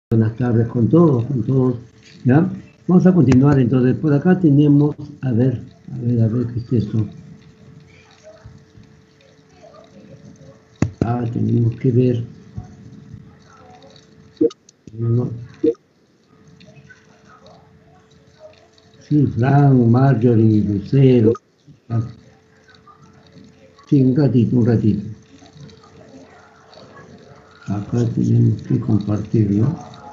Buenas tardes con todos, ¿ya? Vamos a continuar, entonces, por acá tenemos, a ver, ¿qué es esto? Tenemos que ver. No. Sí, Fran, Marjorie, Lucero. Sí, un ratito. Acá tenemos que compartirlo.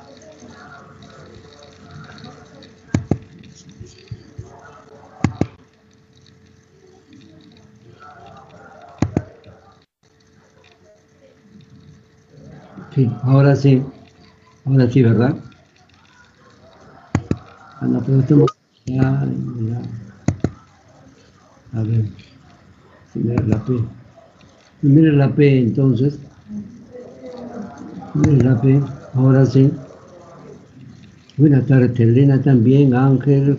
Sí, ahora sí, ¿verdad? No, pero estamos ya. A ver, mira la P, entonces. Mira la P, ahora sí. Buenas tardes, Elena también, Ángel,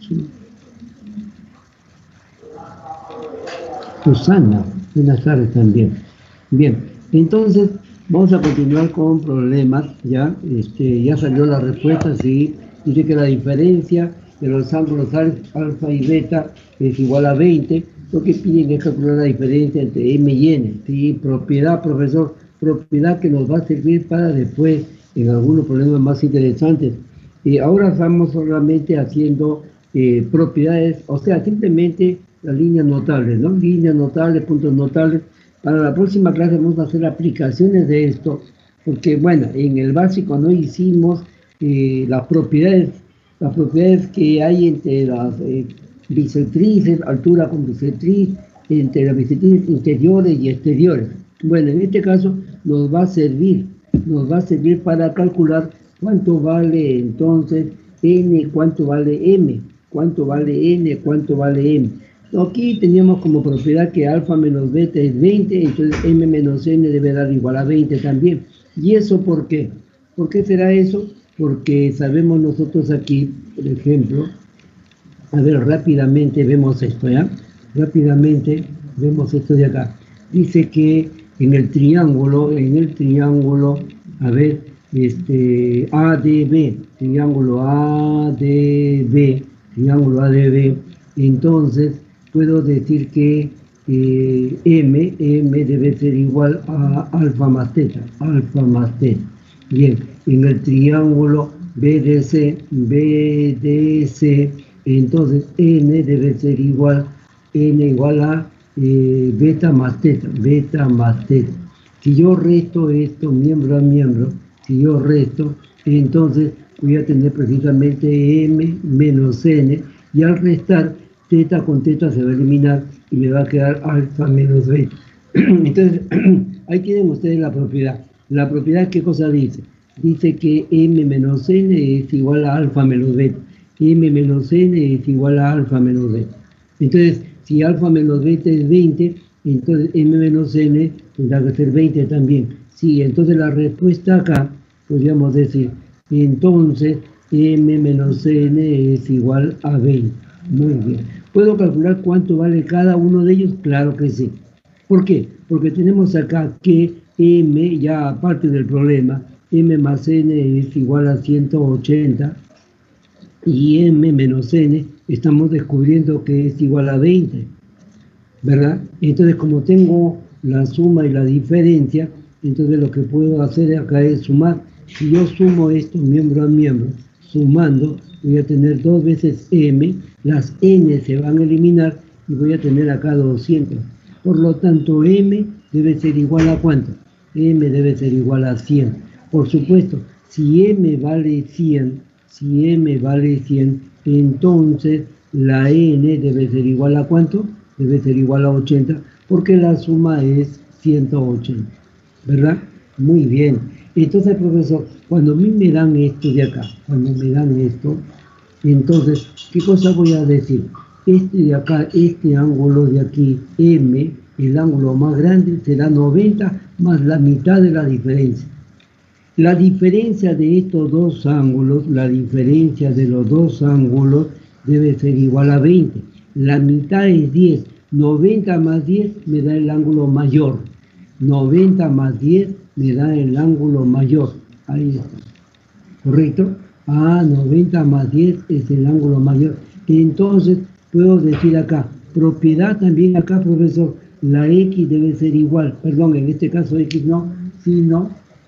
Susana, buenas tardes también. Bien, entonces vamos a continuar con problemas, ya, ya salió la respuesta, sí, dice que la diferencia de los ángulos alfa y beta es igual a 20, lo que piden es calcular la diferencia entre M y N, sí, propiedad, profesor, propiedad que nos va a servir para después en algunos problemas más interesantes. Ahora estamos solamente haciendo propiedades, o sea, simplemente las líneas notables, ¿no? Líneas notables, puntos notables. Para la próxima clase vamos a hacer aplicaciones de esto, porque, bueno, en el básico no hicimos las propiedades que hay entre las bisectrices, altura con bisectriz, entre las bisectrices interiores y exteriores. Bueno, en este caso nos va a servir para calcular cuánto vale entonces n, cuánto vale m, cuánto vale n, cuánto vale m. Aquí teníamos como propiedad que alfa menos beta es 20, entonces m menos n debe dar igual a 20 también. ¿Y eso por qué? ¿Por qué será eso? Porque sabemos nosotros aquí, por ejemplo, a ver, rápidamente vemos esto, ¿ya? Rápidamente vemos esto de acá. Dice que en el triángulo, a ver, ADB, triángulo ADB, entonces puedo decir que M debe ser igual a alfa más teta. Bien, en el triángulo BDC, entonces N debe ser igual a beta más teta. Si yo resto esto miembro a miembro, entonces voy a tener precisamente M menos N, y al restar, teta con teta se va a eliminar y me va a quedar alfa menos beta. Entonces, ahí tienen ustedes la propiedad. La propiedad, ¿qué cosa dice? Dice que M menos N es igual a alfa menos beta. M menos N es igual a alfa menos beta. Entonces, si alfa menos beta es 20, entonces M menos N tendrá que ser 20 también. Sí, entonces la respuesta acá, podríamos decir, entonces M menos N es igual a 20. Muy bien. ¿Puedo calcular cuánto vale cada uno de ellos? Claro que sí. ¿Por qué? Porque tenemos acá que M, ya aparte del problema, M más N es igual a 180, y M menos N estamos descubriendo que es igual a 20, ¿verdad? Entonces, como tengo la suma y la diferencia, entonces lo que puedo hacer acá es sumar. Si yo sumo esto miembro a miembro, sumando, voy a tener 2 veces M, las N se van a eliminar y voy a tener acá 200. Por lo tanto, M debe ser igual a ¿cuánto? M debe ser igual a 100. Por supuesto, si M vale 100, entonces la N debe ser igual a ¿cuánto? Debe ser igual a 80, porque la suma es 180, ¿verdad? Muy bien. Entonces, profesor, cuando a mí me dan esto de acá, entonces, ¿qué cosa voy a decir? Este de acá, este ángulo de aquí, M, el ángulo más grande, será 90 más la mitad de la diferencia. La diferencia de estos dos ángulos, debe ser igual a 20. La mitad es 10. 90 más 10 me da el ángulo mayor. 90 más 10 me da el ángulo mayor. Ahí está. ¿correcto? 90 más 10 es el ángulo mayor. Entonces, puedo decir acá, propiedad también acá, profesor, la X debe ser igual, perdón, en este caso X no, sino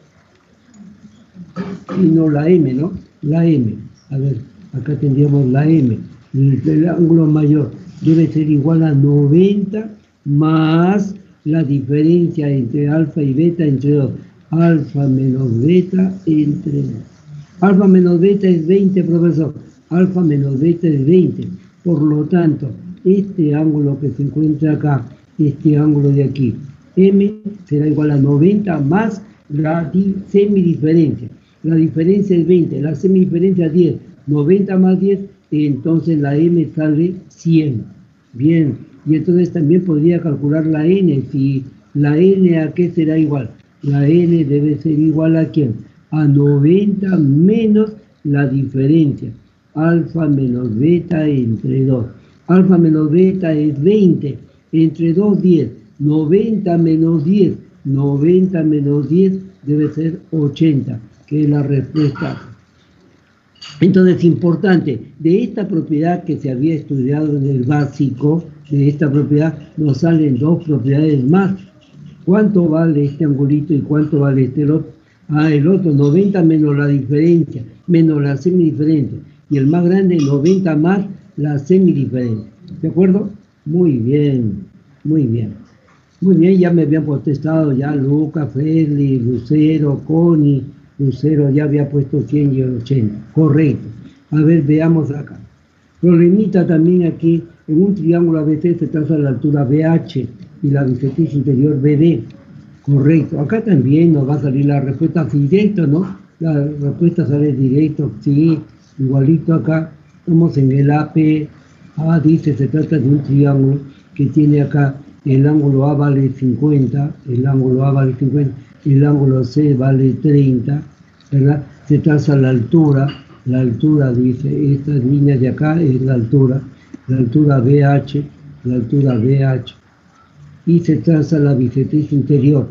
la M, ¿no? La M. A ver, acá tendríamos la M. El ángulo mayor debe ser igual a 90 más la diferencia entre alfa y beta entre 2. Alfa menos beta entre 2. Alfa menos beta es 20, profesor. Alfa menos beta es 20. Por lo tanto, este ángulo que se encuentra acá, este ángulo de aquí, M será igual a 90 más la semidiferencia. La diferencia es 20, la semidiferencia es 10. 90 más 10, entonces la M sale 100. Bien, y entonces también podría calcular la N. Si la N a qué será igual. La N debe ser igual a ¿quién? A 90 menos la diferencia. Alfa menos beta entre 2. Alfa menos beta es 20. Entre 2, 10. 90 menos 10. 90 menos 10 debe ser 80, que es la respuesta. Entonces, importante, de esta propiedad que se había estudiado en el básico, de esta propiedad nos salen dos propiedades más. ¿Cuánto vale este angulito y cuánto vale este otro? El otro, 90 menos la diferencia, menos la semidiferencia. Y el más grande, 90 más la semidiferencia. ¿De acuerdo? Muy bien, muy bien. Muy bien, ya me habían contestado ya Lucas, Freddy, Lucero, Connie. Lucero ya había puesto 100 y 80. Correcto. A ver, veamos acá. Problemita también aquí. En un triángulo ABC se traza la altura BH y la bisectriz interior BD. Correcto. Acá también nos va a salir la respuesta directa, ¿no? La respuesta sale directo, sí. Igualito acá. Estamos en el AP. Dice, se trata de un triángulo que tiene acá el ángulo A vale 50, el ángulo A vale 50, el ángulo C vale 30, ¿verdad? Se traza la altura dice, estas líneas de acá es la altura BH, y se traza la bisectriz interior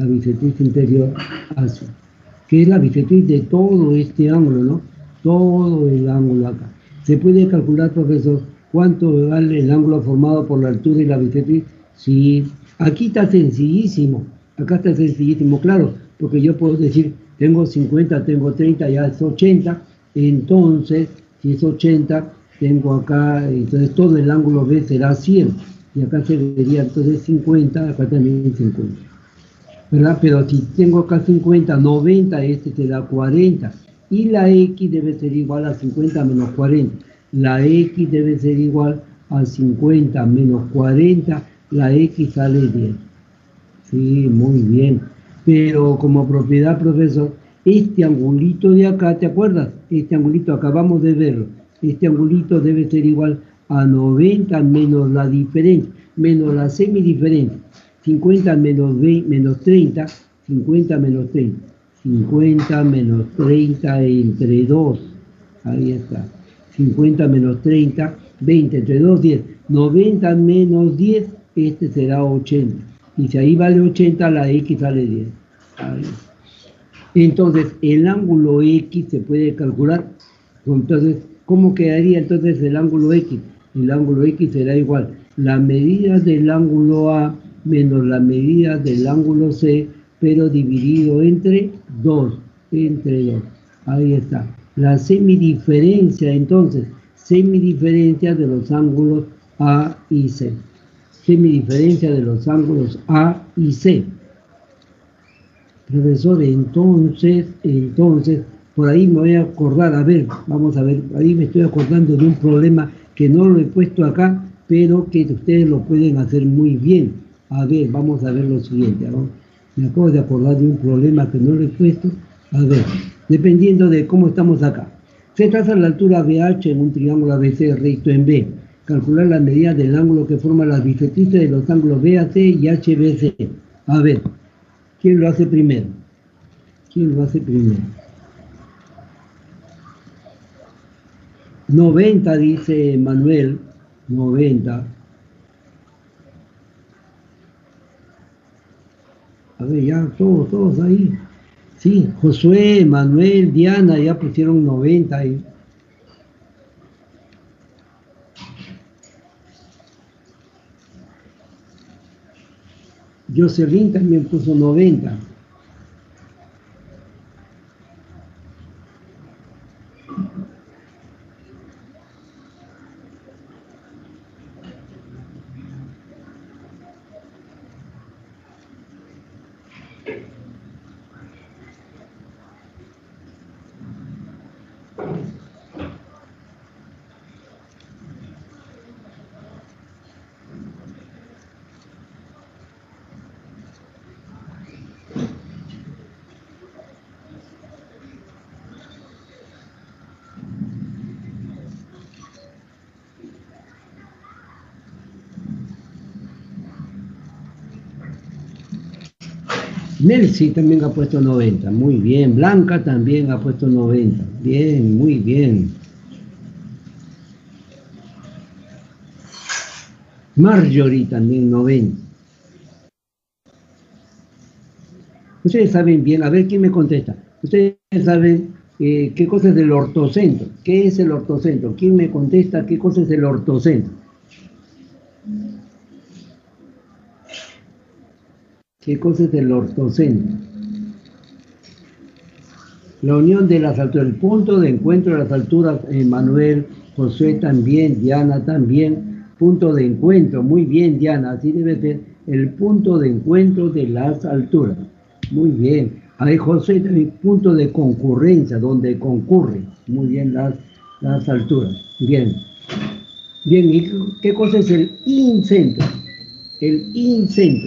hacia, que es la bisectriz de todo este ángulo, ¿no? Todo el ángulo acá. ¿Se puede calcular, profesor, cuánto vale el ángulo formado por la altura y la bisectriz? Sí, aquí está sencillísimo, claro, porque yo puedo decir, tengo 50, tengo 30, ya es 80, entonces, si es 80, tengo acá, entonces todo el ángulo B será 100, y acá se vería entonces 50, acá también 50, ¿verdad? Pero si tengo acá 50, 90, este te da 40, y la X debe ser igual a 50 menos 40, la X debe ser igual a 50 menos 40, la X sale 10. Sí, muy bien. Pero como propiedad, profesor, este angulito de acá, ¿te acuerdas? Este angulito, acabamos de verlo. Este angulito debe ser igual a 90 menos la diferencia, menos la semidiferencia. 50 menos 20, menos 30, 50 menos 30. 50 menos 30 entre 2. Ahí está. 50 menos 30, 20 entre 2, 10. 90 menos 10, este será 80. Y si ahí vale 80, la X sale 10. Ahí. Entonces, el ángulo X se puede calcular. Entonces, ¿cómo quedaría entonces el ángulo X? El ángulo X será igual la medida del ángulo A menos la medida del ángulo C, pero dividido entre 2. Ahí está. La semidiferencia, entonces, semidiferencia de los ángulos A y C. Semidiferencia de los ángulos A y C. Profesor, entonces, por ahí me voy a acordar, a ver, vamos a ver, ahí me estoy acordando de un problema que no lo he puesto acá, pero que ustedes lo pueden hacer muy bien. A ver, vamos a ver lo siguiente, ¿no? Me acabo de acordar de un problema que no lo he puesto. A ver, dependiendo de cómo estamos acá. Se traza la altura BH en un triángulo ABC recto en B. Calcular la medida del ángulo que forma las bisectrices de los ángulos BAC y HBC. A ver, ¿quién lo hace primero? 90, dice Manuel. 90. A ver, ya, todos ahí. Sí, Josué, Manuel, Diana ya pusieron 90 ahí. Jocelyn también puso 90. Nelcy también ha puesto 90, muy bien. Blanca también ha puesto 90, bien, muy bien. Marjorie también 90. Ustedes saben bien, a ver quién me contesta. Ustedes saben qué cosa es el ortocentro. ¿Qué es el ortocentro? ¿Quién me contesta qué cosa es el ortocentro? ¿Qué cosa es el ortocentro? La unión de las alturas, el punto de encuentro de las alturas, Manuel, José también, Diana también, punto de encuentro, muy bien Diana, así debe ser, el punto de encuentro de las alturas, muy bien. Ahí José también, punto de concurrencia, donde concurren, muy bien las alturas, bien. Bien, ¿y qué cosa es el incentro? El incentro.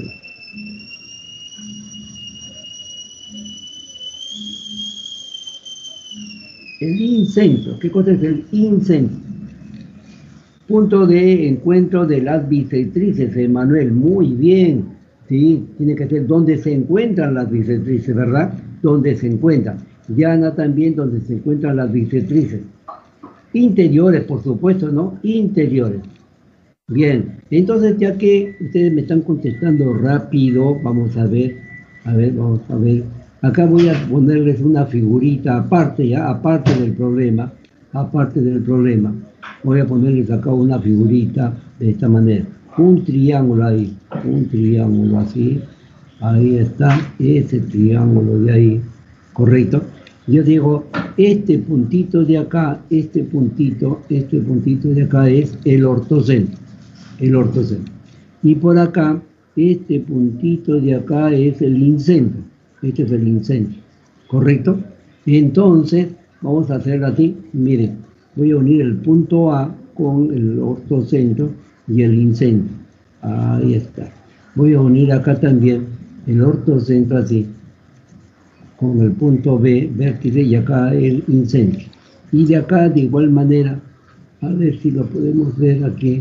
El incentro, ¿qué cosa es el incentro? Punto de encuentro de las bisectrices, Emanuel, muy bien. Sí, tiene que ser donde se encuentran las bisectrices, ¿verdad? Donde se encuentran. Diana también, donde se encuentran las bisectrices. Interiores, por supuesto, ¿no? Interiores. Bien, entonces ya que ustedes me están contestando rápido, vamos a ver, vamos a ver. Acá voy a ponerles una figurita aparte, ya, aparte del problema. Voy a ponerles acá una figurita de esta manera. Un triángulo ahí, un triángulo así. Ahí está, ese triángulo de ahí, ¿correcto? Yo digo, este puntito de acá, este puntito de acá es el ortocentro. El ortocentro. Y por acá, este puntito de acá es el incentro. Este es el incentro. ¿Correcto? Entonces, vamos a hacerlo así. Miren, voy a unir el punto A con el ortocentro y el incentro. Ahí está. Voy a unir acá también el ortocentro así, con el punto B, vértice, y acá el incentro. Y de acá, de igual manera, a ver si lo podemos ver aquí.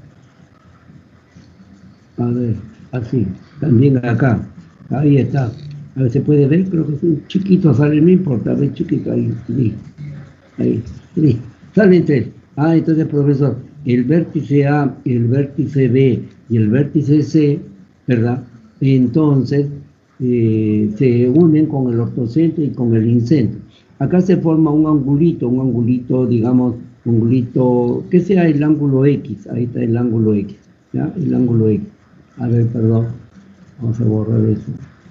A ver, así, también acá, ahí está. A ver, se puede ver, creo que es un chiquito, sale, no importa, a ver, chiquito, ahí, ahí, salen tres. Ah, entonces, profesor, el vértice A, el vértice B y el vértice C, ¿verdad? Entonces, se unen con el ortocentro y con el incentro. Acá se forma un angulito, digamos, un angulito, que sea el ángulo X, ahí está el ángulo X, ¿ya? El ángulo X. A ver, perdón, vamos a borrar eso.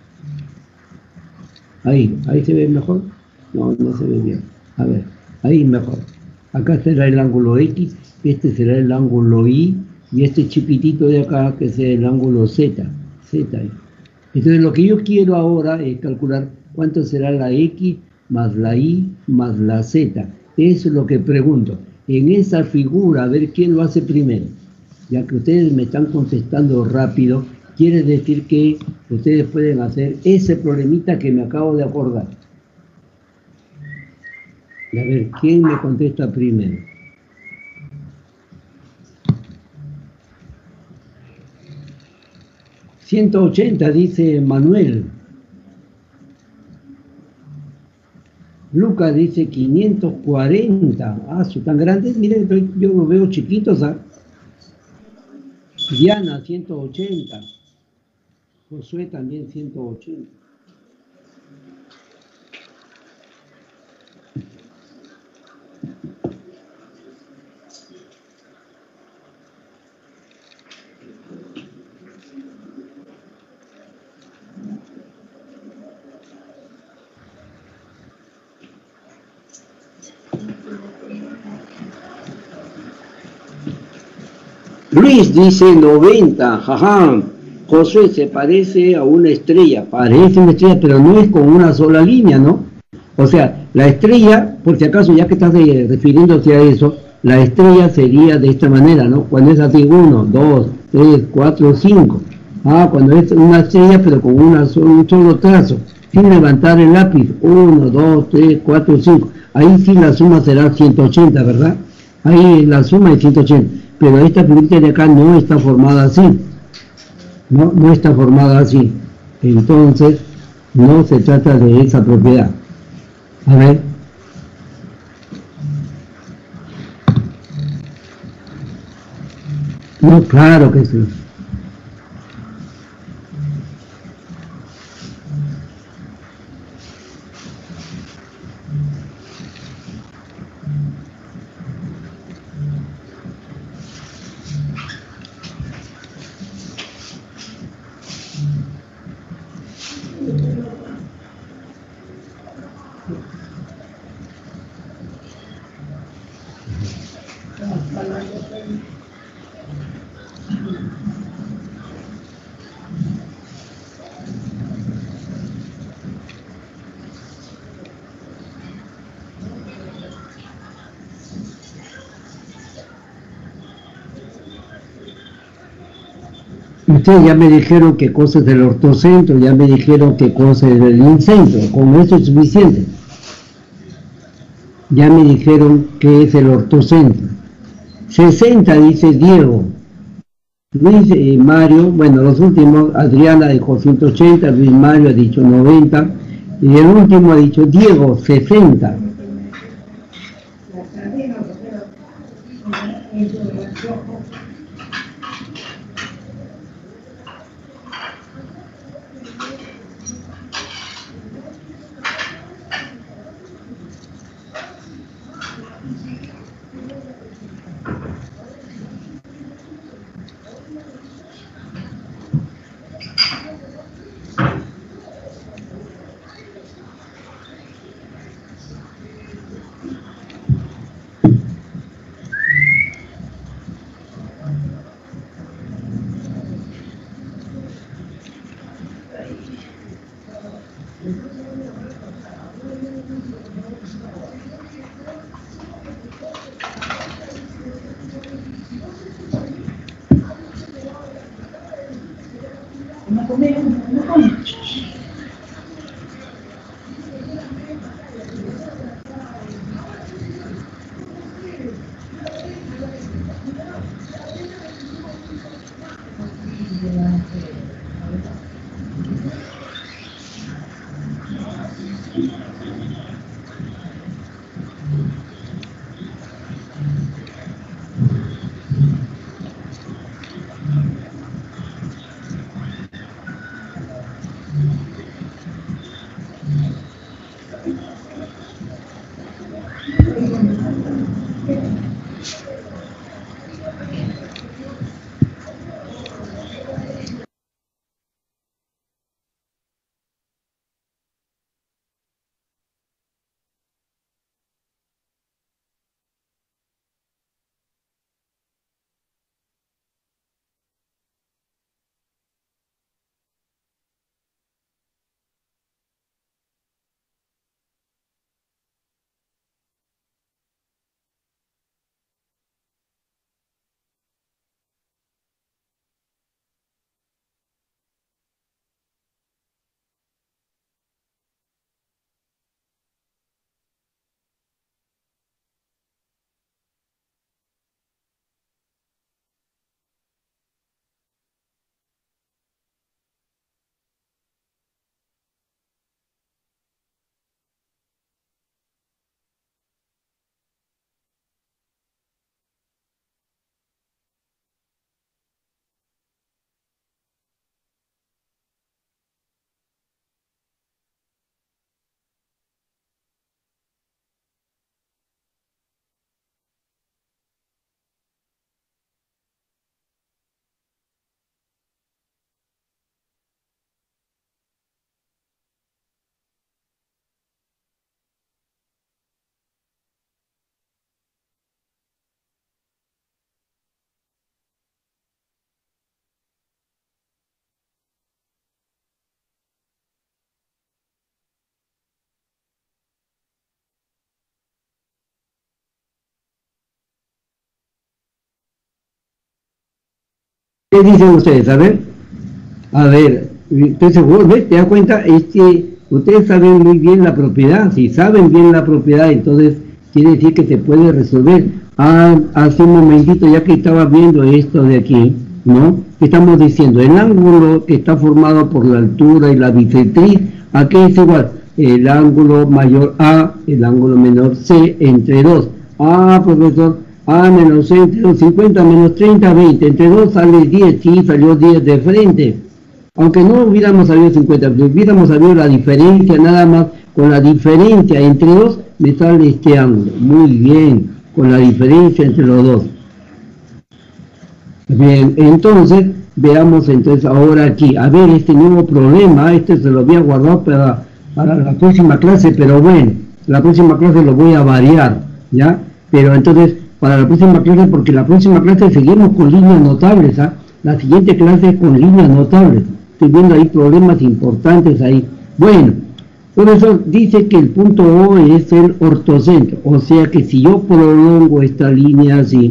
Ahí se ve mejor. No, no se ve bien. A ver, ahí mejor. Acá será el ángulo X, este será el ángulo Y, y este chiquitito de acá que será el ángulo Z. Entonces lo que yo quiero ahora es calcular cuánto será la X más la Y más la Z. Eso es lo que pregunto. En esa figura, a ver quién lo hace primero. Ya que ustedes me están contestando rápido, quiere decir que ustedes pueden hacer ese problemita que me acabo de acordar. Y a ver, ¿quién me contesta primero? $180, dice Manuel. Luca dice 540. Ah, son tan grandes. Miren, yo lo veo chiquitos. ¿Ah? Diana, 180. Josué también 180. Luis dice 90, jaja. José se parece a una estrella, parece una estrella, pero no es con una sola línea, ¿no? O sea, la estrella, por si acaso, ya que estás refiriéndote a eso, la estrella sería de esta manera, ¿no? Cuando es así, 1, 2, 3, 4, 5. Ah, cuando es una estrella, pero con un solo trazo, sin levantar el lápiz, 1, 2, 3, 4, 5. Ahí sí la suma será 180, ¿verdad? Ahí la suma es 180. Pero esta figurita de acá no está formada así. No está formada así. Entonces, no se trata de esa propiedad. A ver. No, claro que sí. Ustedes ya me dijeron qué cosa es el ortocentro, ya me dijeron qué cosa es el incentro, con eso es suficiente. Ya me dijeron qué es el ortocentro. 60 dice Diego. Luis y Mario, bueno, los últimos, Adriana dijo 180, Luis Mario ha dicho 90, y el último ha dicho Diego, 60. ¿Qué dicen ustedes? A ver, estoy seguro, ¿ves? ¿Te das cuenta? Es que ustedes saben muy bien la propiedad. Si saben bien la propiedad, entonces quiere decir que se puede resolver. Hace un momentito, ya que estaba viendo esto de aquí, ¿no? Estamos diciendo, el ángulo que está formado por la altura y la bisectriz, ¿a qué es igual? El ángulo mayor A, el ángulo menor C, entre 2. Profesor, A menos C entre 2, 50 menos 30, 20. Entre 2 sale 10, sí, salió 10 de frente. Aunque no hubiéramos sabido 50, pero hubiéramos sabido la diferencia, nada más, con la diferencia entre 2, me sale este ángulo. Muy bien, con la diferencia entre los dos. Bien, entonces, veamos entonces ahora aquí. A ver, este nuevo problema, este se lo había guardado para la próxima clase, pero bueno, la próxima clase lo voy a variar, ¿ya? Pero entonces, para la próxima clase, porque la próxima clase seguimos con líneas notables, ¿ah? La siguiente clase es con líneas notables. Estoy viendo ahí problemas importantes ahí. Bueno, por eso dice que el punto O es el ortocentro, o sea que si yo prolongo esta línea así,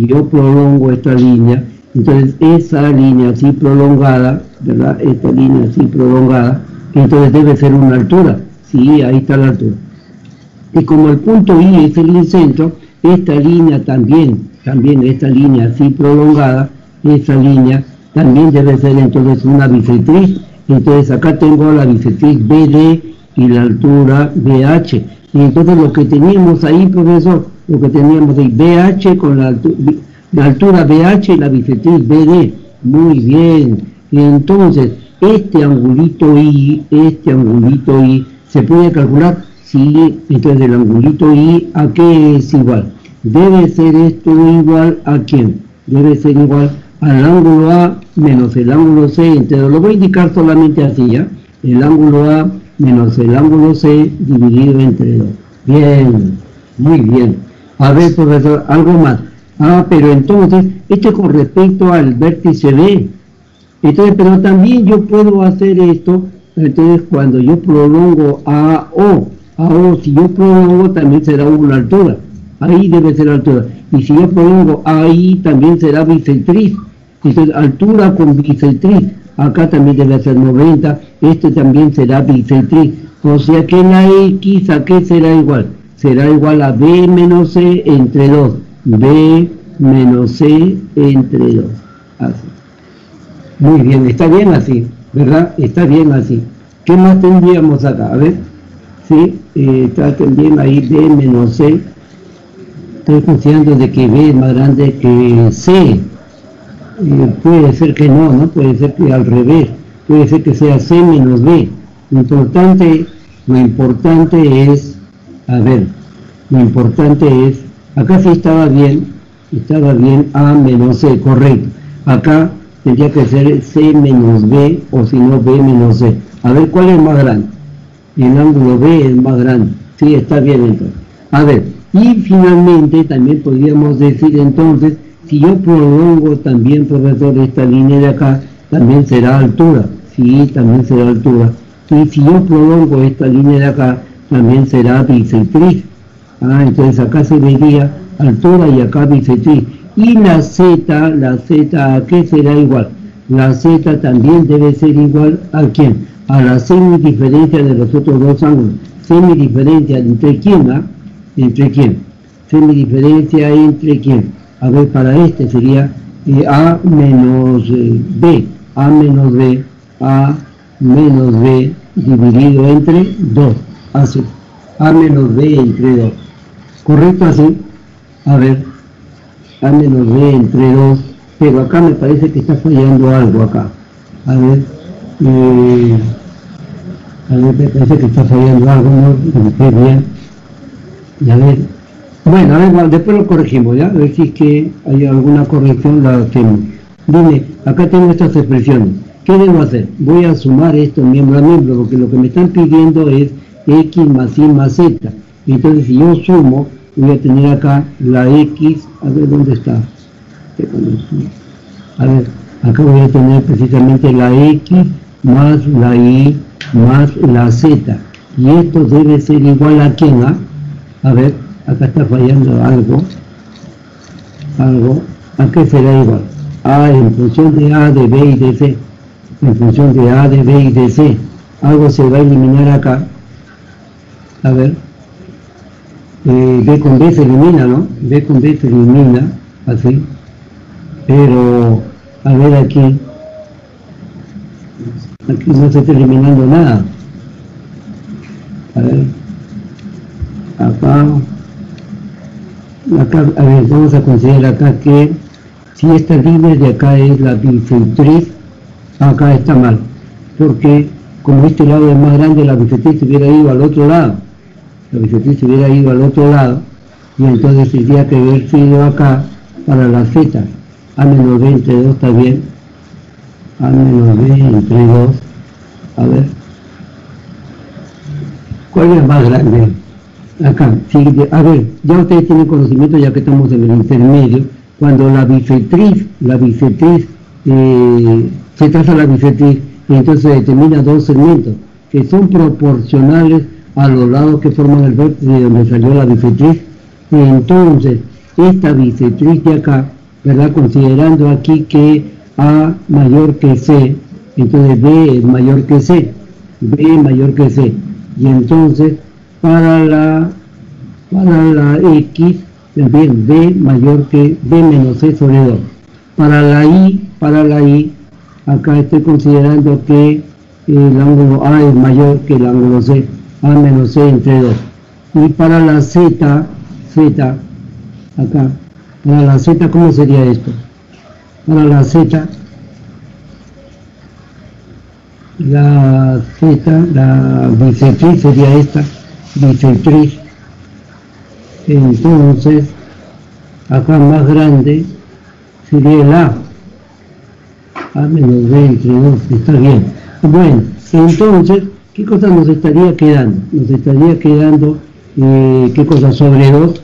entonces esa línea así prolongada, ¿verdad? Esta línea así prolongada, entonces debe ser una altura. Sí, ahí está la altura. Y como el punto I es el incentro, esta línea también esta línea así prolongada, esa línea también debe ser entonces una bisectriz. Entonces acá tengo la bisectriz BD y la altura BH. Y entonces lo que teníamos ahí, profesor, BH con la altura BH y la bisectriz BD. Muy bien. Y entonces, este angulito I se puede calcular. Sí, entonces el angulito I, ¿a qué es igual? Debe ser esto igual ¿a quién? Debe ser igual al ángulo A menos el ángulo C, entonces lo voy a indicar solamente así, ¿ya? El ángulo A menos el ángulo C dividido entre 2. Bien, muy bien. A ver, profesor, algo más. Pero entonces, esto es con respecto al vértice B. Entonces, pero también yo puedo hacer esto, entonces cuando yo prolongo a O, si yo prolongo también será una altura. Ahí debe ser altura. Y si yo prolongo ahí también será bisectriz. Entonces, altura con bisectriz. Acá también debe ser 90. Este también será bisectriz. O sea que la X, ¿a qué será igual? Será igual a B menos C entre 2. B menos C entre 2. Así. Muy bien, está bien así, ¿verdad? Está bien así. ¿Qué más tendríamos acá? A ver. Sí, está también ahí B menos C. Estoy considerando de que B es más grande que C. Puede ser que no, puede ser que al revés. Puede ser que sea C menos B. Lo importante es, acá sí estaba bien A menos C, correcto. Acá tendría que ser C menos B, o si no B menos C. A ver, ¿cuál es más grande? El ángulo B es más grande. Sí, está bien entonces. A ver, y finalmente también podríamos decir entonces, si yo prolongo también, profesor, esta línea de acá, también será altura. Sí, también será altura. Y si yo prolongo esta línea de acá, también será bisectriz. Entonces acá se vería altura y acá bisectriz. Y la Z, ¿a qué será igual? La Z también debe ser igual ¿a quién? A la semidiferencia de los otros dos ángulos. Semidiferencia entre quién, ¿Entre quién? Semidiferencia entre quién. A ver, para este sería A menos B. A menos B dividido entre 2. Así. A menos B entre 2. ¿Correcto así? A ver. A menos B entre 2. Pero acá me parece que está fallando algo acá. A ver. Me parece que está fallando algo. No lo bien. Y a ver. Bueno, a ver, después lo corregimos, ¿ya? A ver si es que hay alguna corrección, la hacemos. Dime, acá tengo estas expresiones. ¿Qué debo hacer? Voy a sumar esto miembro a miembro, porque lo que me están pidiendo es X más Y más Z. Entonces, si yo sumo, voy a tener acá la X, a ver dónde está. A ver, acá voy a tener precisamente la X más la Y más la Z. Y esto debe ser igual a ¿quién? A ver, acá está fallando algo. ¿A qué será igual? A en función de A, de B y de C, en función de A, de B y de C, algo se va a eliminar acá. A ver, B con B se elimina, ¿no? B con B se elimina, así, pero a ver aquí no se está eliminando nada. A ver, acá, a ver, vamos a considerar acá que si esta línea de acá es la bisectriz, acá está mal, porque como este lado es más grande, la bisectriz se hubiera ido al otro lado, y entonces tendría que haber sido acá para la z, a menos b entre 2 está bien, a menos b entre 2, a ver, ¿cuál es más grande? Acá, sí, a ver, ya ustedes tienen conocimiento, ya que estamos en el intermedio, cuando la bisectriz se traza la bisectriz, y entonces se determina dos segmentos que son proporcionales a los lados que forman el vértice de donde salió la bisectriz. Entonces, esta bisectriz de acá, ¿verdad? Considerando aquí que A mayor que C, entonces B es mayor que C, y entonces para la X, también B mayor que B menos C sobre 2. Para la I, acá estoy considerando que el ángulo A es mayor que el ángulo C, A menos C entre 2. Y para la Z, acá, para la Z, ¿cómo sería esto? Para la Z, la bisectriz sería esta, bisectriz. Entonces, acá más grande sería el A menos B entre 2, está bien. Bueno, entonces, ¿qué cosa nos estaría quedando? Nos estaría quedando, ¿qué cosa? Sobre 2,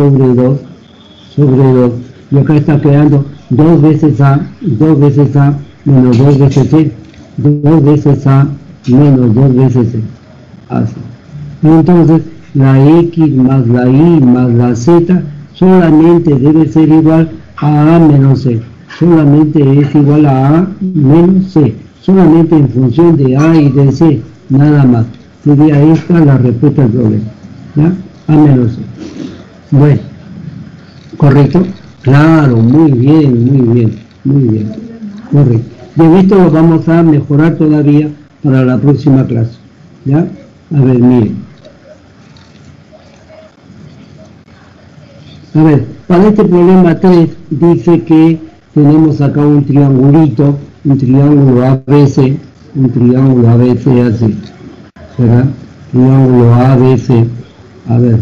y acá está quedando 2 veces A menos 2 veces C, 2 veces A menos 2 veces C, así. Entonces, la X más la Y más la Z solamente debe ser igual a A menos C, solamente es igual a A menos C, solamente en función de A y de C, nada más. Sería esta la respuesta al problema, ¿ya? A menos C. Bueno, ¿correcto? Claro, muy bien, correcto. De esto lo vamos a mejorar todavía para la próxima clase, ¿ya? A ver, miren. A ver, para este problema 3 dice que tenemos acá un triangulito, un triángulo ABC así, ¿verdad? Triángulo ABC, a ver.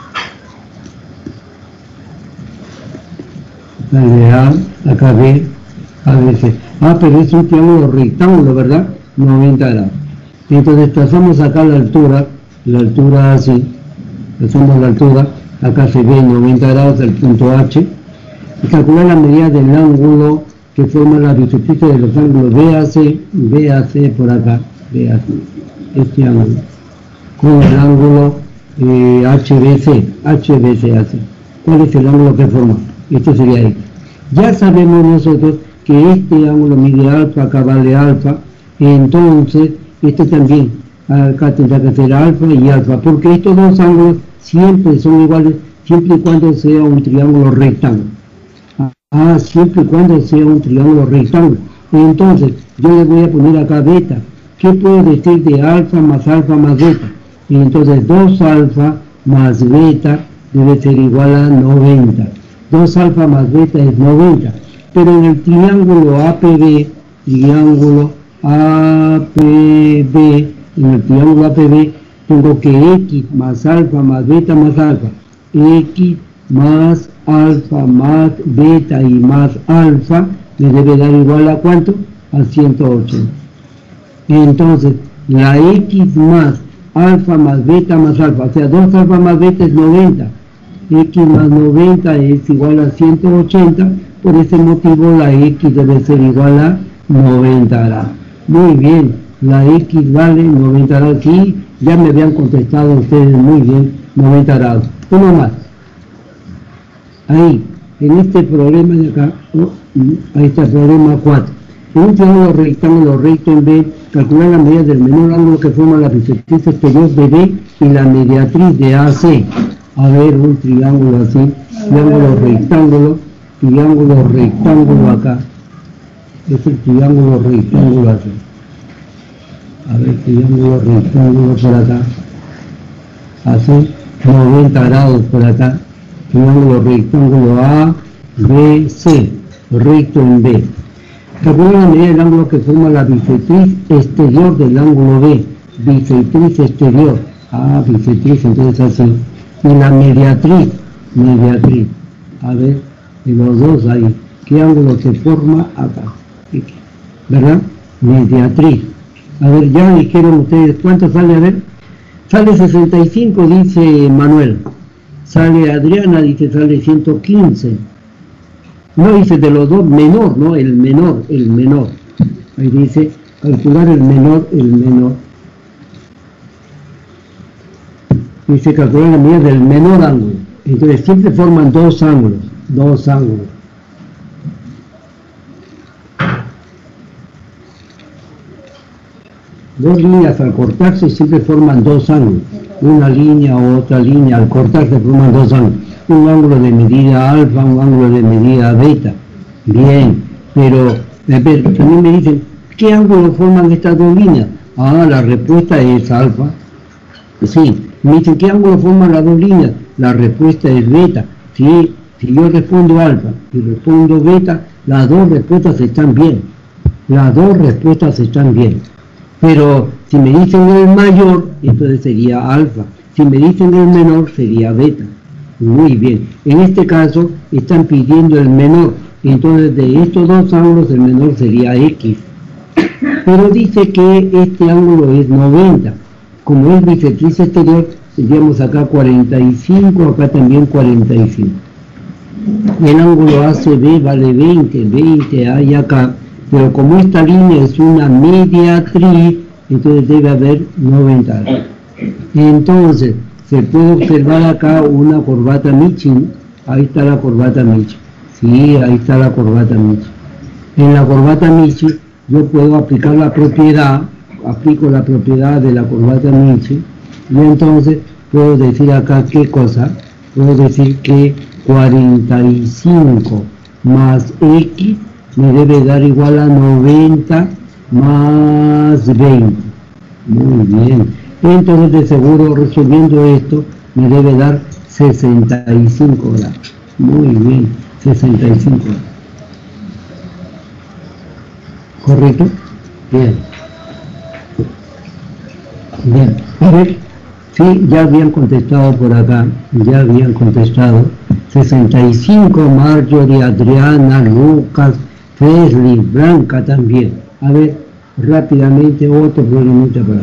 Dale A, acá B, ABC. Ah, pero es un triángulo rectángulo, ¿verdad? 90 grados. Entonces trazamos acá la altura así, trazamos la altura, acá se ve 90 grados el punto H, y calcular la medida del ángulo que forma la bisectriz de los ángulos BAC por acá, BAC, este ángulo, con el ángulo HBC así. ¿Cuál es el ángulo que forma? Esto sería X. Ya sabemos nosotros que este ángulo mide alfa, acá vale alfa, entonces este también, acá tendrá que ser alfa y alfa, porque estos dos ángulos siempre son iguales, siempre y cuando sea un triángulo rectángulo. Siempre y cuando sea un triángulo rectángulo. Entonces, yo le voy a poner acá beta. ¿Qué puedo decir de alfa más beta? Y entonces 2 alfa más beta debe ser igual a 90. 2 alfa más beta es 90. Pero en el triángulo APB, tengo que X más alfa más beta más alfa. X más alfa más beta y más alfa me debe dar igual a ¿cuánto? A 180. Entonces, la X más alfa más beta más alfa, o sea, 2 alfa más beta es 90. X más 90 es igual a 180, por ese motivo la X debe ser igual a 90 grados. Muy bien, la X vale 90 grados. Aquí ya me habían contestado ustedes muy bien, 90 grados. Uno más. Ahí, en este problema de acá, Ahí está el problema 4. En un triángulo rectángulo recto en B, calcular la medida del menor ángulo que forma la bisectriz exterior de B y la mediatriz de AC. A ver, un triángulo así, triángulo rectángulo acá. Es el triángulo rectángulo así. A ver, triángulo rectángulo por acá. Así, 90 grados por acá. Triángulo rectángulo A, B, C. Recto en B. Calcular la medida del ángulo que forma la bisectriz exterior del ángulo B. Bisectriz exterior. Ah, bisectriz, entonces así. Y la mediatriz. A ver, de los dos ahí. ¿Qué ángulo se forma acá? ¿Verdad? Mediatriz. A ver, ya dijeron ustedes, ¿cuánto sale? A ver. Sale 65, dice Manuel. Sale Adriana, dice, sale 115. No dice de los dos, menor, ¿no? El menor. Ahí dice, calcular el menor. Dice, calcular la medida del menor ángulo. Entonces, siempre forman dos ángulos. Dos líneas al cortarse siempre forman dos ángulos. Una línea o otra línea al cortarse forman dos ángulos. Un ángulo de medida alfa, un ángulo de medida beta. Bien, pero también me dicen, ¿qué ángulo forman estas dos líneas? Ah, la respuesta es alfa. Sí, me dicen, ¿qué ángulo forman las dos líneas? La respuesta es beta. Sí, si yo respondo alfa y respondo beta, las dos respuestas están bien. Pero si me dicen el mayor, entonces sería alfa. Si me dicen el menor, sería beta. Muy bien. En este caso, están pidiendo el menor. Entonces, de estos dos ángulos, el menor sería X. Pero dice que este ángulo es 90. Como es bisectriz exterior, tendríamos acá 45, acá también 45. El ángulo ACB vale 20 hay acá. Pero como esta línea es una mediatriz, entonces debe haber 90. Entonces, se puede observar acá una corbata Michin. Ahí está la corbata Michin. Sí, ahí está la corbata Michin. En la corbata Michin yo puedo aplicar la propiedad, aplico la propiedad de la corbata Michin, y entonces puedo decir acá qué cosa. Puedo decir que 45 más X me debe dar igual a 90 más 20. Muy bien. Entonces, de seguro, resolviendo esto, me debe dar 65 grados. Muy bien, 65 grados. ¿Correcto? Bien. A ver, sí, ya habían contestado por acá. 65, Marjorie, Adriana, Lucas, Fesley, Blanca también. A ver, rápidamente, otro problemita para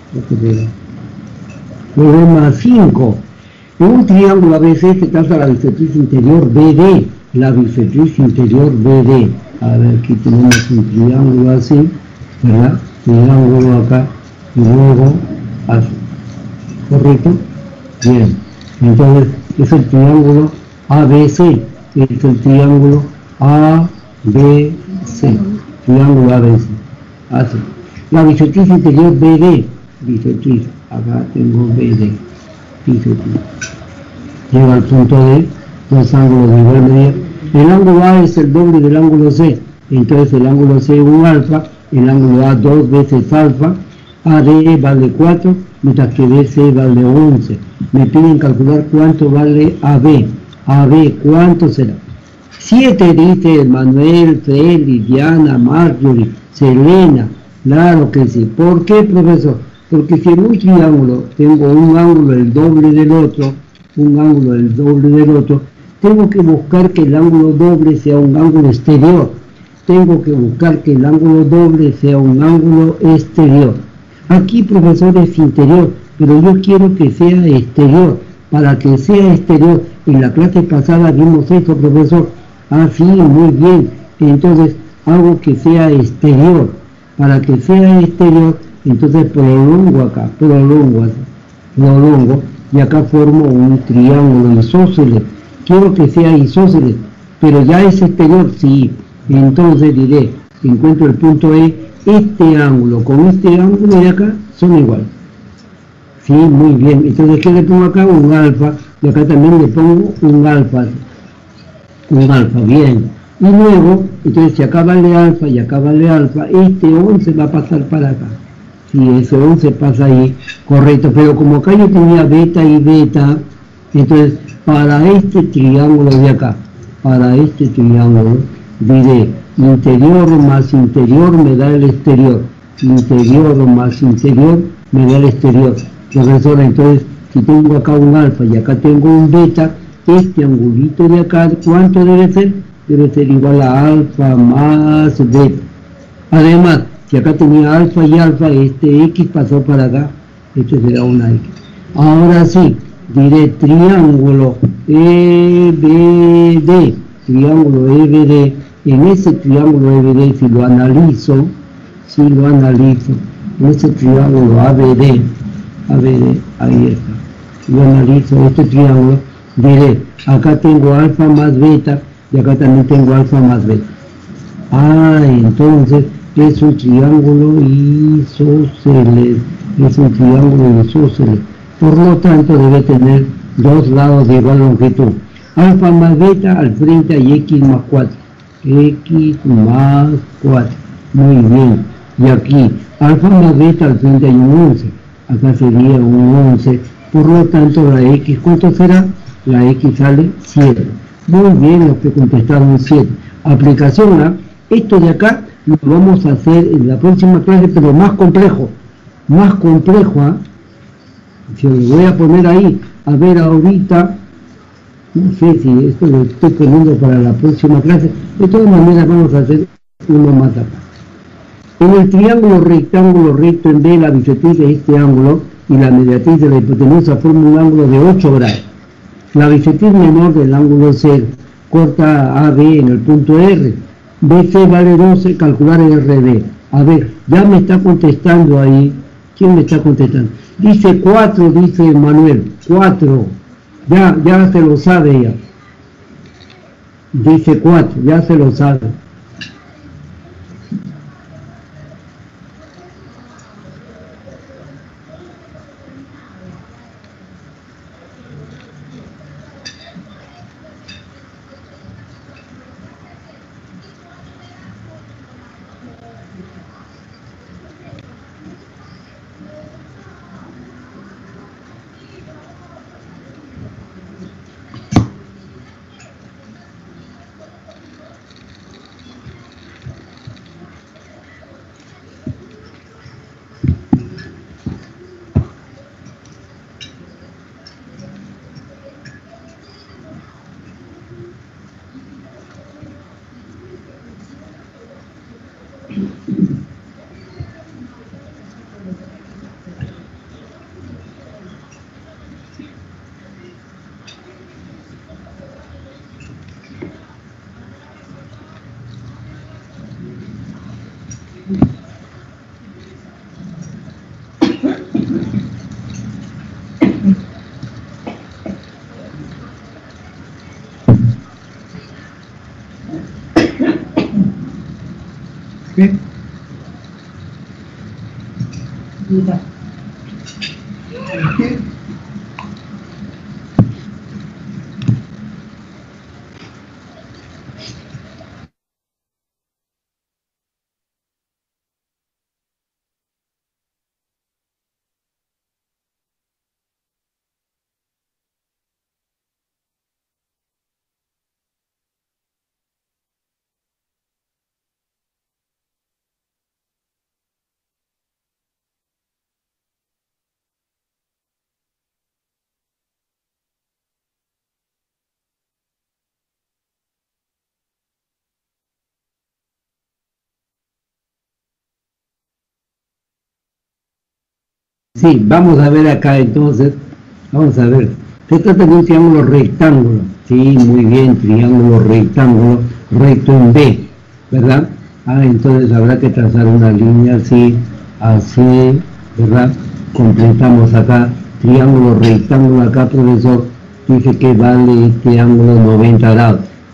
problema 5. En un triángulo ABC se traza la bisectriz interior BD. La bisectriz interior BD. A ver, aquí tenemos un triángulo así, ¿verdad? Triángulo acá y luego así. ¿Correcto? Bien. Entonces, es el triángulo ABC. Es el triángulo ABC. Triángulo ABC. Así. La bisectriz interior BD. Bisectriz. Acá tengo BD. Bisectriz. Llega al punto D. Dos ángulos de igual medida. El ángulo A es el doble del ángulo C. Entonces el ángulo C es un alfa. El ángulo A 2 veces alfa. AD vale 4, mientras que BC vale 11. Me piden calcular cuánto vale AB. AB, ¿cuánto será? 7, dice Manuel, Feli, Diana, Marjorie, Selena. Claro que sí. ¿Por qué, profesor? Porque si en un triángulo tengo un ángulo el doble del otro, tengo que buscar que el ángulo doble sea un ángulo exterior. Aquí, profesor, es interior, pero yo quiero que sea exterior. Para que sea exterior, en la clase pasada vimos esto, profesor. Ah, sí, muy bien. Entonces, hago que sea exterior. Para que sea exterior, entonces prolongo acá, prolongo, y acá formo un triángulo isósceles. Quiero que sea isósceles, pero ya es exterior, sí. Entonces diré, encuentro el punto E, este ángulo con este ángulo de acá son iguales. Sí, muy bien. Entonces, ¿qué le pongo acá? Un alfa. Y acá también le pongo un alfa. Un alfa, bien. Y luego, entonces, si acá vale alfa y acá vale alfa, este 11 va a pasar para acá. Sí, ese 11 pasa ahí, correcto. Pero como acá yo tenía beta y beta, entonces, para este triángulo de acá, para este triángulo, diré interior más interior me da el exterior. Interior más interior me da el exterior. Profesor, entonces, si tengo acá un alfa y acá tengo un beta, este angulito de acá, ¿cuánto debe ser? Debe ser igual a alfa más beta. Además, si acá tenía alfa y alfa, este X pasó para acá, esto será una X. Ahora sí, diré triángulo EBD, triángulo EBD. En ese triángulo EBD, si lo analizo, en ese triángulo ABD, ahí está. Si yo analizo este triángulo, diré, acá tengo alfa más beta y acá también tengo alfa más beta. Entonces es un triángulo isósceles, por lo tanto debe tener dos lados de igual longitud. Alfa más beta al frente hay X más 4. X más 4. Muy bien. Y aquí, alfa más beta al frente hay un 11. Acá sería un 11. Por lo tanto, la X, ¿cuánto será? La X sale 7. Muy bien, los que contestaron 7. Aplicación A. Esto de acá lo vamos a hacer en la próxima clase, pero más complejo. Más complejo, ¿ah? Si lo voy a poner ahí, a ver ahorita, no sé si esto lo estoy poniendo para la próxima clase. De todas maneras vamos a hacer uno más acá. En el triángulo rectángulo recto en B, la bisectriz de este ángulo y la mediatriz de la hipotenusa forman un ángulo de 8 grados. La bisectriz menor del ángulo C corta AB en el punto R. BC vale 12, calcular el RD. A ver, ya me está contestando ahí. ¿Quién me está contestando? Dice 4, dice Manuel. 4. Ya se lo sabe ya. Dice 4, ya se lo sabe. ¿Qué? Mira. ¿Qué? Sí, vamos a ver acá entonces, vamos a ver, se trata de un triángulo rectángulo, sí, muy bien, triángulo rectángulo, recto en B, ¿verdad? Entonces habrá que trazar una línea así, ¿verdad? Completamos acá, triángulo rectángulo, acá profesor, dice que vale este ángulo 90 grados,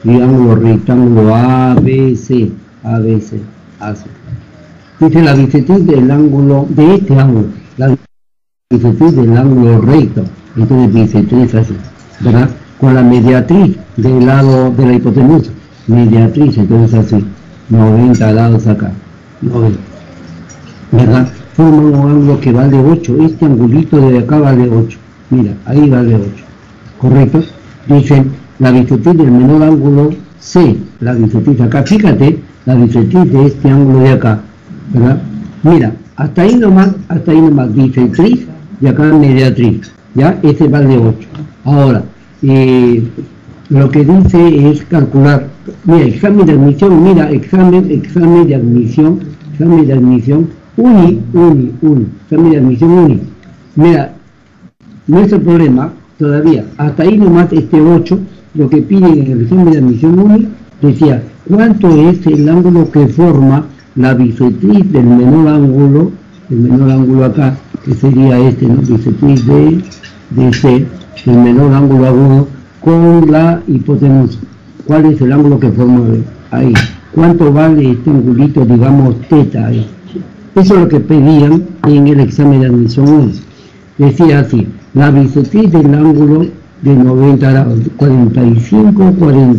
triángulo rectángulo ABC, así. Dice la bisectriz del ángulo, de este ángulo, la bisectriz del ángulo recto, entonces bisectriz así, ¿verdad? Con la mediatriz del lado de la hipotenusa, mediatriz, entonces así, 90 lados acá, 90, ¿verdad? Forma un ángulo que vale 8, este angulito de acá vale 8, mira, ahí vale 8, ¿correcto? Dicen la bisectriz del menor ángulo C, la bisectriz acá, fíjate, la bisectriz de este ángulo de acá, ¿verdad? Mira, hasta ahí nomás, bisectriz y acá mediatriz, ¿ya? Ese vale 8. Ahora, lo que dice es calcular, mira, examen de admisión, mira, examen de admisión, examen de admisión, examen de admisión uni. Mira, nuestro problema, todavía, hasta ahí nomás este 8, lo que piden en el examen de admisión uni, decía, ¿cuánto es el ángulo que forma la bisectriz del menor ángulo, acá, que sería este, ¿no? Bisectriz de C, el menor ángulo agudo, con la hipotenusa. ¿Cuál es el ángulo que forma ahí? ¿Cuánto vale este angulito, digamos, teta ahí? Eso es lo que pedían en el examen de admisión 1. Decía así, la bisectriz del ángulo de 90 grados, 45,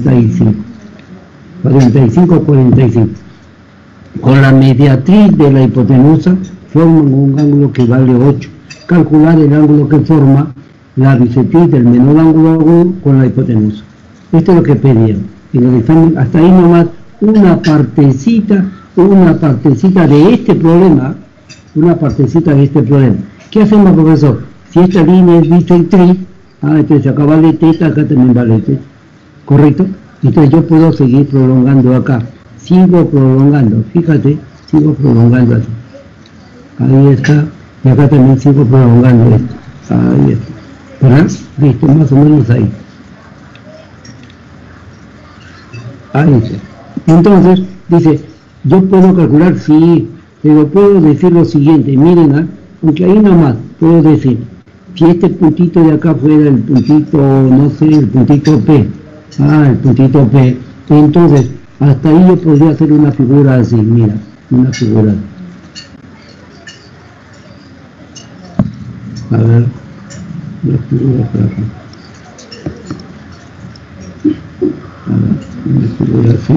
con la mediatriz de la hipotenusa forman un ángulo que vale 8. Calcular el ángulo que forma la bisectriz del menor ángulo agudo con la hipotenusa. Esto es lo que pedían en el examen. Hasta ahí nomás una partecita de este problema. ¿Qué hacemos, profesor? Si esta línea es bisectriz, entonces acá vale teta, acá también vale teta, ¿correcto? Entonces yo puedo seguir prolongando acá. Sigo prolongando, fíjate, sigo prolongando así. Ahí está, y acá también sigo prolongando esto. Ahí está, ¿verdad? Listo, más o menos ahí. Ahí está. Entonces, dice, yo puedo calcular, sí, pero puedo decir lo siguiente, miren, aunque ahí nomás puedo decir, si este puntito de acá fuera el puntito, no sé, el puntito P, el puntito P, entonces, hasta ahí yo podría hacer una figura así, mira, una figura. A ver, una figura por acá. A ver, una figura así.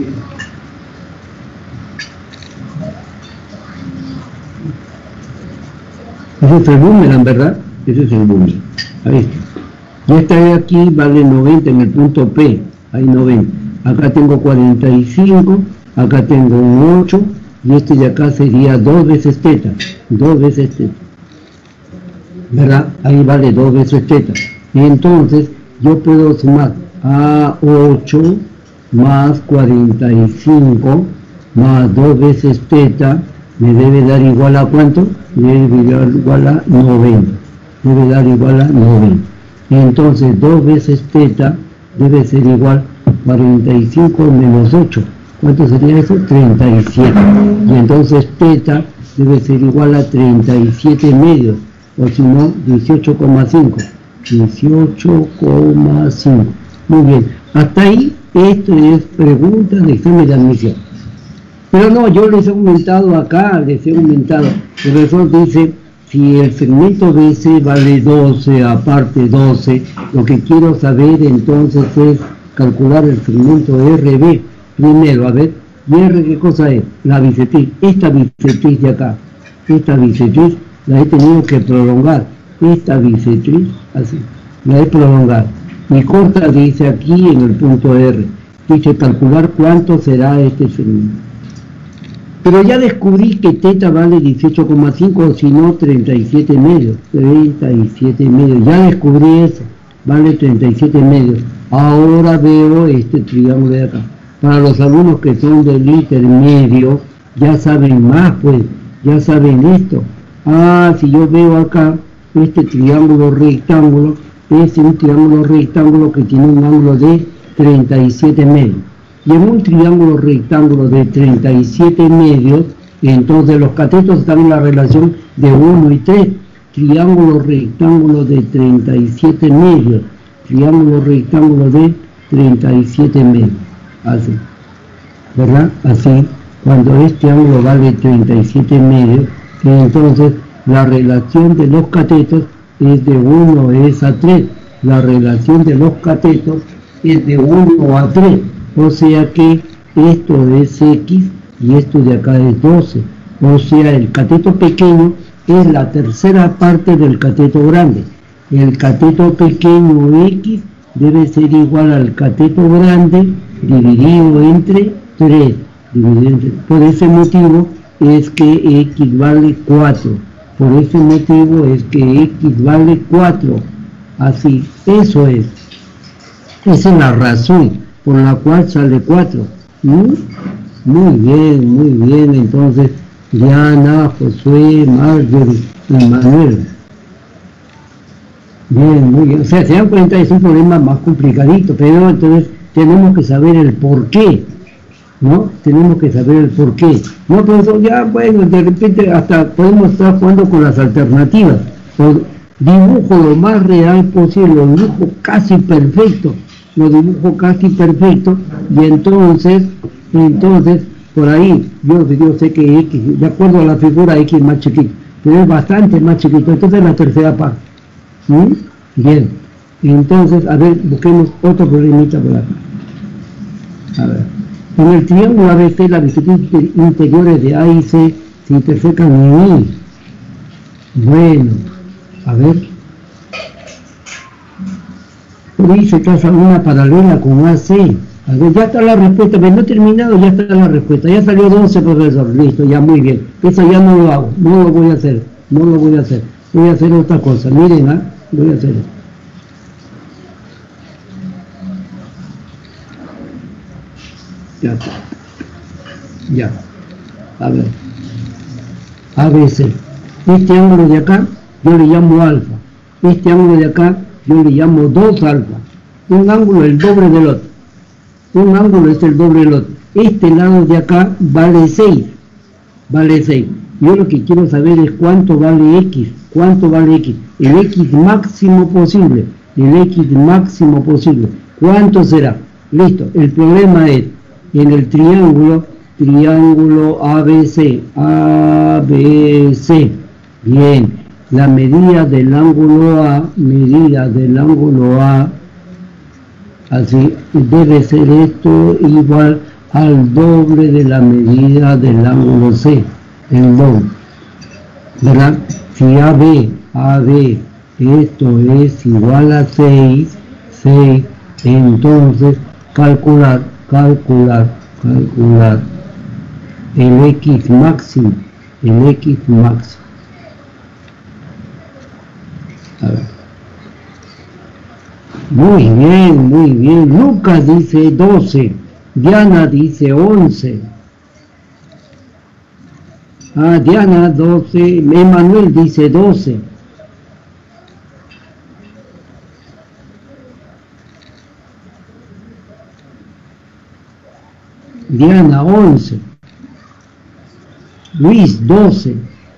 Ese es el boomerang, ¿verdad? Ese es el boomerang. Ahí está. Y esta de aquí vale 90 en el punto P, ahí 90. Acá tengo 45, acá tengo un 8, y este de acá sería 2 veces teta, ¿verdad? Ahí vale 2 veces teta. Y entonces yo puedo sumar a 8 más 45 más 2 veces teta, me debe dar igual a ¿cuánto? Debe dar igual a 90. Y entonces 2 veces teta debe ser igual 45 menos 8. ¿Cuánto sería eso? 37. Y entonces teta debe ser igual a 37 medios, o si no, 18,5. 18,5. Muy bien. Hasta ahí, esto es pregunta de examen de admisión. Pero no, yo les he aumentado acá, El profesor dice, si el segmento BC vale 12, aparte 12, lo que quiero saber entonces es calcular el segmento RB. Primero, a ver, ¿y R qué cosa es? La bisectriz. Esta bisectriz de acá, la he tenido que prolongar. Esta bisectriz, así, la he prolongado. Mi corta dice aquí en el punto R, dice calcular cuánto será este segmento. Pero ya descubrí que teta vale 18,5 o si no 37 medios. Ya descubrí eso, vale 37 medios. Ahora veo este triángulo de acá. Para los alumnos que son del intermedio, ya saben más, pues, ya saben esto. Si yo veo acá este triángulo rectángulo, es un triángulo rectángulo que tiene un ángulo de 37 medios. Y en un triángulo rectángulo de 37 medios, entonces los catetos están en la relación de 1 y 3. Triángulo rectángulo de 37 medios. Triángulo rectángulo de 37 medios. Así, ¿verdad? Así, cuando este ángulo vale 37 medios, entonces la relación de los catetos es de 1:3. La relación de los catetos es de 1:3. O sea que esto es X y esto de acá es 12. O sea, el cateto pequeño es la tercera parte del cateto grande. El cateto pequeño X debe ser igual al cateto grande dividido entre 3. Por ese motivo es que X vale 4. Por ese motivo es que X vale 4. Así, eso es. Esa es la razón por la cual sale 4. Muy bien. Entonces, Diana, Josué, Marjorie y Manuel. Bien, muy bien. O sea, se dan cuenta, es un problema más complicadito, pero entonces tenemos que saber el por qué, ¿no? Tenemos que saber el por qué. No, profesor, ya, bueno, de repente hasta podemos estar jugando con las alternativas. O dibujo lo más real posible, lo dibujo casi perfecto, y entonces, por ahí, yo sé que X, de acuerdo a la figura, X es más chiquito, pero es bastante más chiquito, entonces es la tercera parte. Bien, entonces, a ver, busquemos otro problemita por acá. A ver, en el triángulo ABC las vertientes interiores de A y C se intersecan en I. Bueno, a ver, por ahí se traza una paralela con AC. A ver, ya está la respuesta, pero no he terminado, ya está la respuesta, ya salió 12, profesor, listo, ya muy bien. Eso ya no lo hago, no lo voy a hacer, voy a hacer otra cosa, miren, voy a hacer esto. Ya, a ver, ABC, este ángulo de acá yo le llamo alfa, este ángulo de acá yo le llamo 2 alfa, un ángulo es el doble del otro, este lado de acá vale 6, yo lo que quiero saber es cuánto vale X, el X máximo posible, ¿cuánto será? Listo, el problema es, en el triángulo ABC, bien, la medida del ángulo A, así, debe ser esto igual al doble de la medida del ángulo C, el doble, ¿verdad? Si AB, esto es igual a 6, entonces calcular el X máximo. A ver. Muy bien. Lucas dice 12. Diana dice 11. Diana 12. Emanuel dice 12. Diana 11. Luis 12.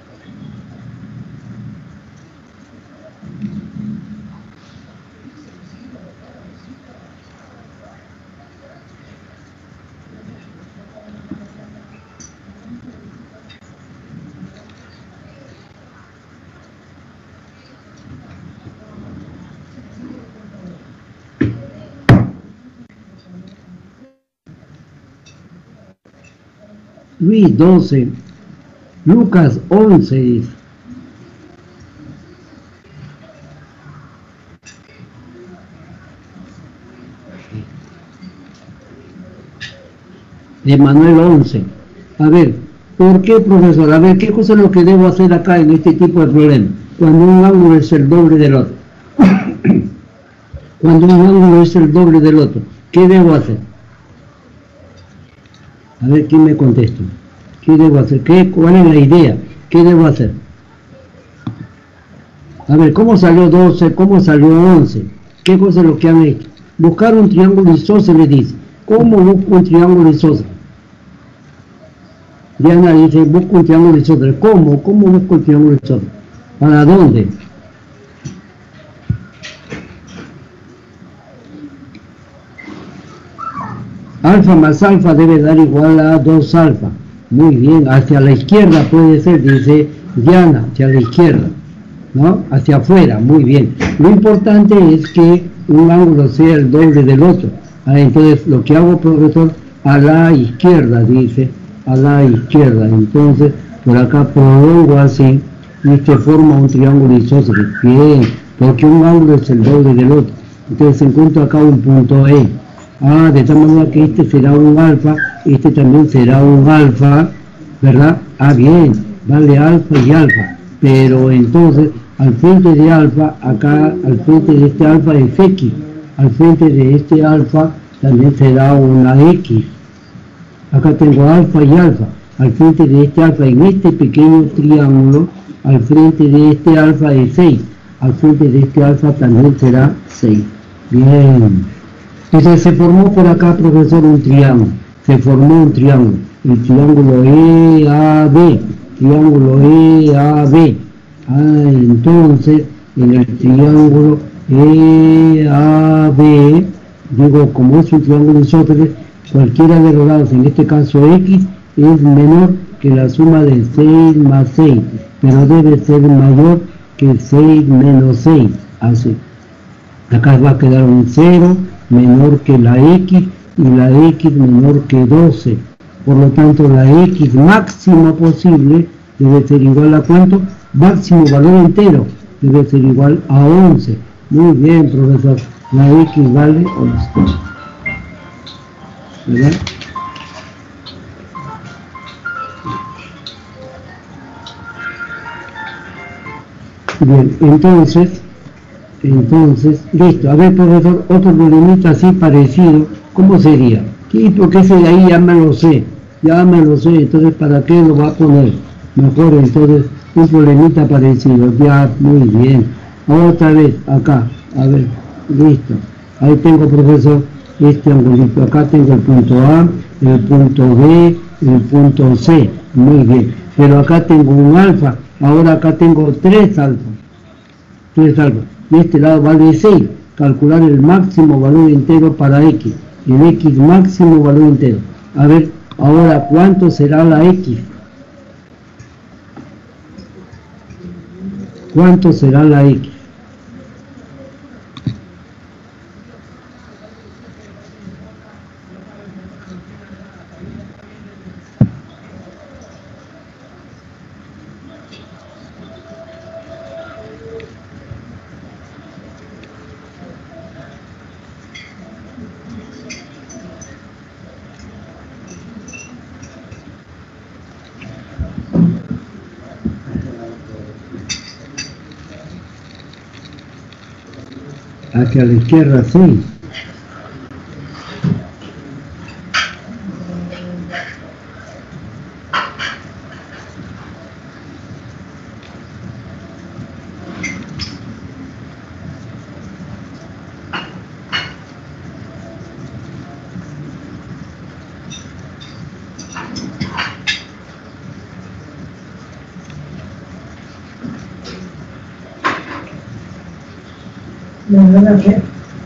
Luis 12, Lucas 11 dice. Emanuel 11. A ver, ¿por qué, profesor? A ver, ¿qué cosa es lo que debo hacer acá en este tipo de problema? Cuando un ángulo es el doble del otro. ¿Qué debo hacer? A ver, ¿quién me contesta? ¿Qué debo hacer? ¿Cuál es la idea? ¿Qué debo hacer? A ver, ¿cómo salió 12? ¿Cómo salió 11? ¿Qué cosa es lo que han hecho? Buscar un triángulo isósceles dice. ¿Cómo busco un triángulo isósceles? Diana dice, busco un triángulo isósceles. ¿Cómo? ¿Cómo busco el triángulo isósceles? ¿Para dónde? alfa más alfa debe dar igual a 2 alfa. Muy bien, hacia la izquierda puede ser, dice Diana, hacia la izquierda, ¿no? Hacia afuera, muy bien. Lo importante es que un ángulo sea el doble del otro. Entonces, lo que hago, profesor, a la izquierda, dice, a la izquierda. Entonces, por acá prolongo así, y se forma un triángulo isósceles. Bien, porque un ángulo es el doble del otro. Entonces, encuentro acá un punto E. De tal manera que este será un alfa, este también será un alfa, ¿verdad? Bien, vale alfa y alfa. Pero entonces, al frente de alfa, acá, al frente de este alfa es X. Al frente de este alfa también será una X. Acá tengo alfa y alfa. Al frente de este alfa, en este pequeño triángulo, al frente de este alfa es 6. Al frente de este alfa también será 6. Bien. Entonces se formó por acá, profesor, un triángulo. Se formó un triángulo. El triángulo EAB. Triángulo EAB. Entonces, en el triángulo EAB, digo, como es un triángulo isósceles, cualquiera de los lados, en este caso X, es menor que la suma de 6 más 6, pero debe ser mayor que 6 menos 6. Así. Acá va a quedar un 0 menor que la X y la X menor que 12. Por lo tanto, la X máxima posible debe ser igual a ¿cuánto? Máximo valor entero debe ser igual a 11. Muy bien, profesor. La X vale 11. ¿Verdad? Bien, entonces, listo. A ver, profesor, otro problemita así parecido, ¿cómo sería? Sí, porque ese de ahí ya me lo sé, entonces ¿para qué lo va a poner? Mejor entonces un problemita parecido, ya, muy bien. Otra vez, acá, a ver, listo. Ahí tengo, profesor, este angulito, acá tengo el punto A, el punto B, el punto C, muy bien. Pero acá tengo un alfa, ahora acá tengo 3 alfa. Y este lado vale 6, calcular el máximo valor entero para X, el X máximo valor entero. A ver, ahora, ¿cuánto será la X? ¿Cuánto será la X? Hacia la izquierda, sí. ¿Qué?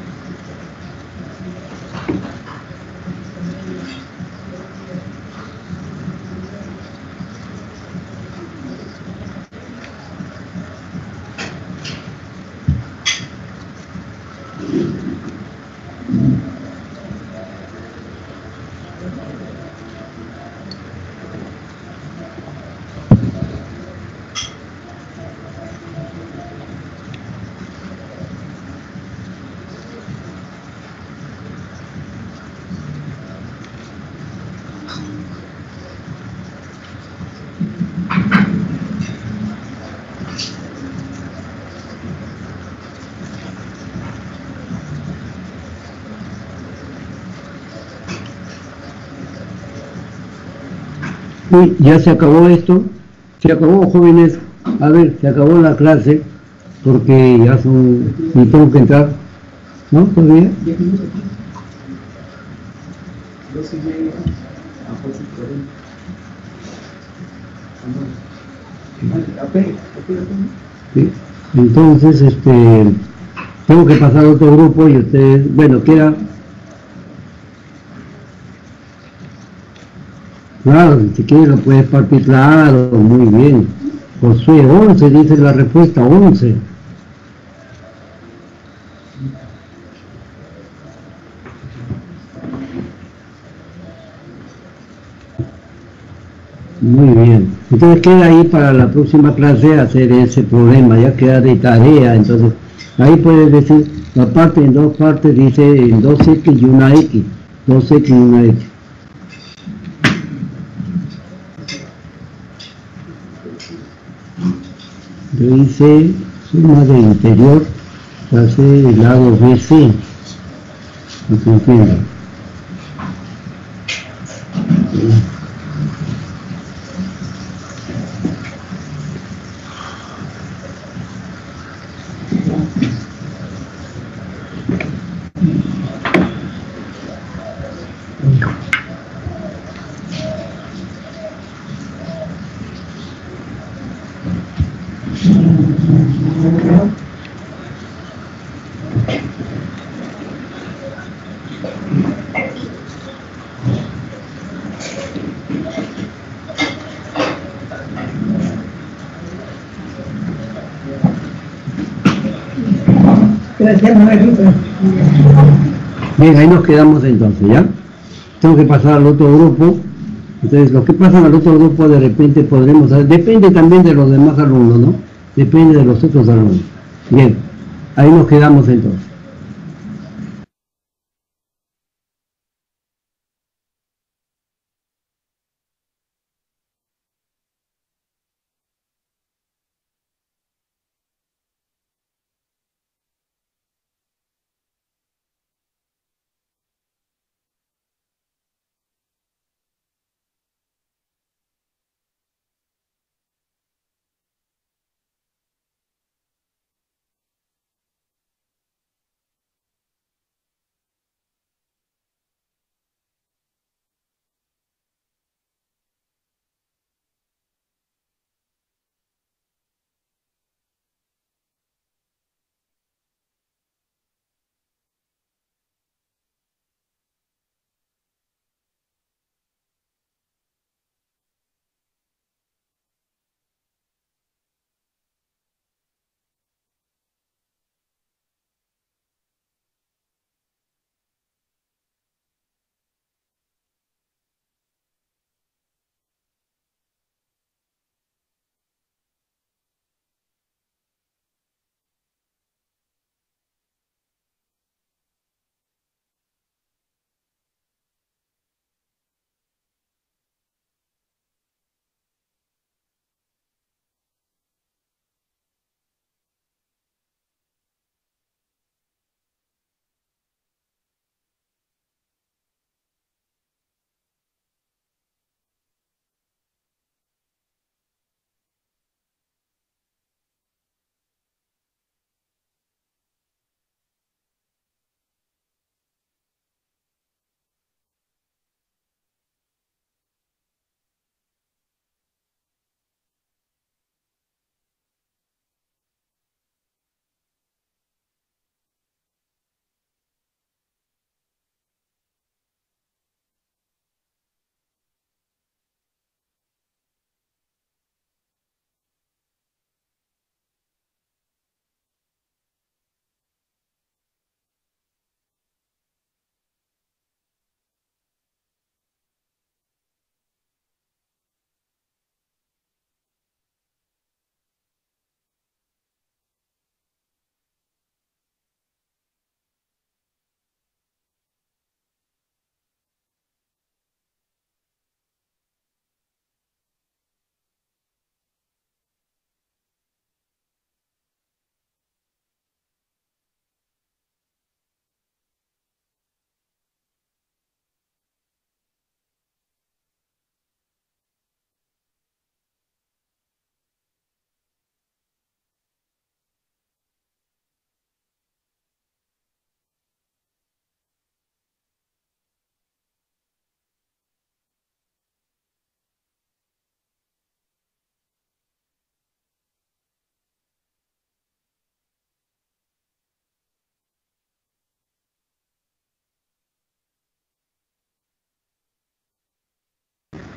Y ya se acabó esto, se acabó, jóvenes. A ver, se acabó la clase, porque ya son, y tengo que entrar, ¿no? ¿Todavía? Sí. Entonces, tengo que pasar a otro grupo y ustedes, bueno, queda Claro, si quieres lo puedes partir, claro, muy bien. Josué, 11 dice la respuesta, 11. Muy bien. Entonces queda ahí para la próxima clase hacer ese problema, ya queda de tarea. Entonces, ahí puedes decir, la parte en dos partes dice en 2x y una x. 2x y una x. Yo hice suma de interior, hace el lado BC. No se entiende. Gracias, Margarita. Bien, ahí nos quedamos entonces, ¿ya? Tengo que pasar al otro grupo. Entonces, lo que pasa al otro grupo de repente podremos hacer, depende también de los demás alumnos, ¿no? Depende de los otros alumnos. Bien, ahí nos quedamos entonces.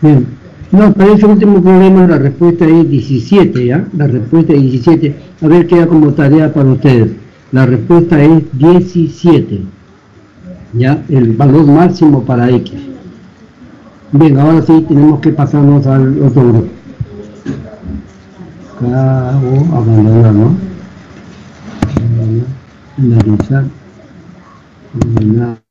Bien. No, para ese último problema la respuesta es 17, ¿ya? La respuesta es 17. A ver, queda como tarea para ustedes. La respuesta es 17, ¿ya? El valor máximo para X. Bien, ahora sí tenemos que pasarnos al otro grupo. Abandonar, ¿no? Analizar. Abandonar.